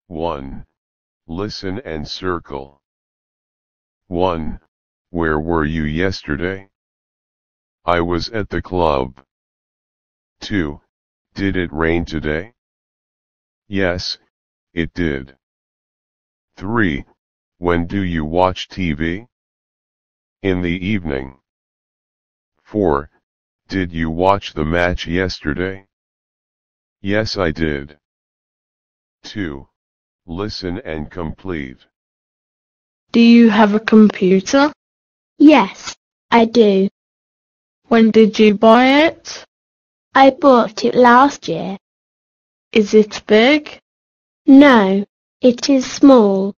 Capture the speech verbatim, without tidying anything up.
one. Listen and circle. one. Where were you yesterday? I was at the club. two. Did it rain today? Yes, it did. three. When do you watch T V? In the evening. four. Did you watch the match yesterday? Yes, I did. two. Listen and complete. Do you have a computer? Yes, I do. When did you buy it? I bought it last year. Is it big? No, it is small.